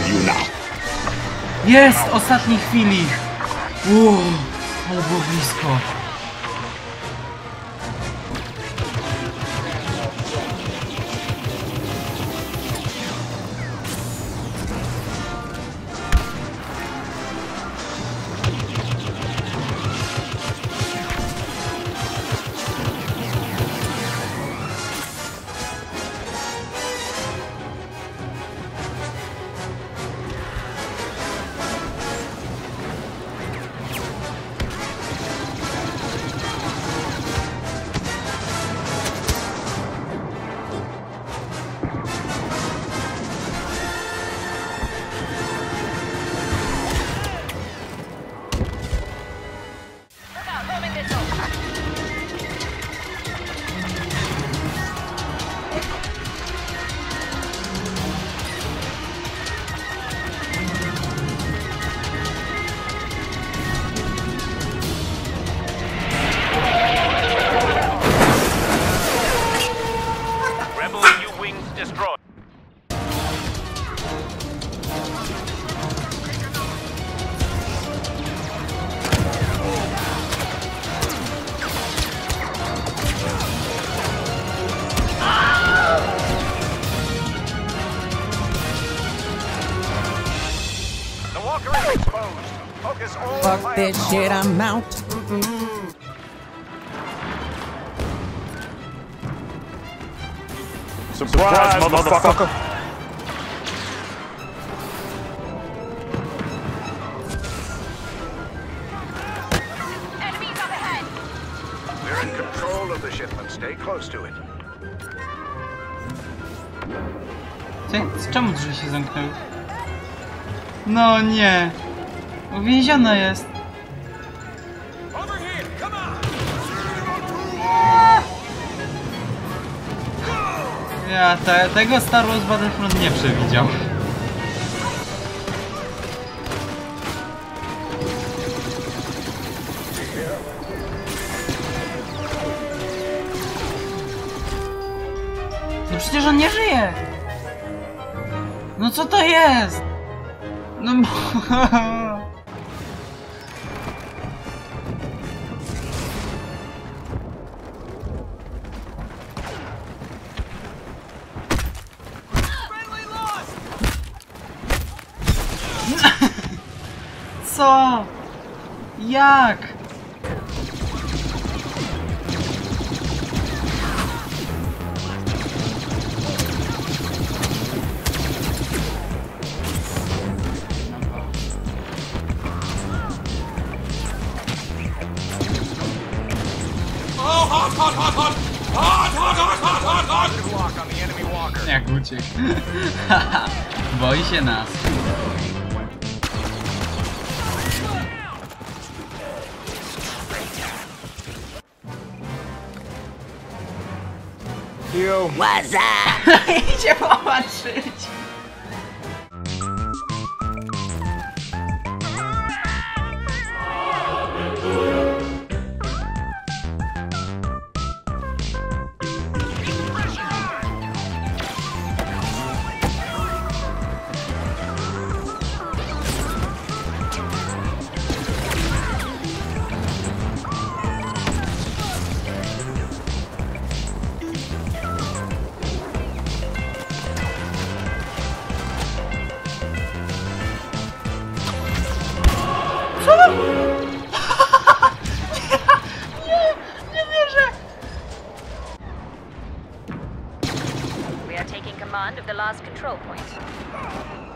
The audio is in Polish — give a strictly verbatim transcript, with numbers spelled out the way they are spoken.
Jest! Ostatniej chwili! Uuu, ale było blisko. Fuck this shit, I'm out. Surprise, motherfucker! Enemies up ahead! We're in control of the shipment. Stay close to it. Czemu drzwi się zamknęły? No nie! Uwięziona jest! Ja te, tego Star Wars Battlefront nie przewidział. No przecież on nie żyje! No co to jest? No co? Jak? Jak uciekł. Boi się nas. Yo. What's up? Idzie popatrzeć. We are taking command of the last control point.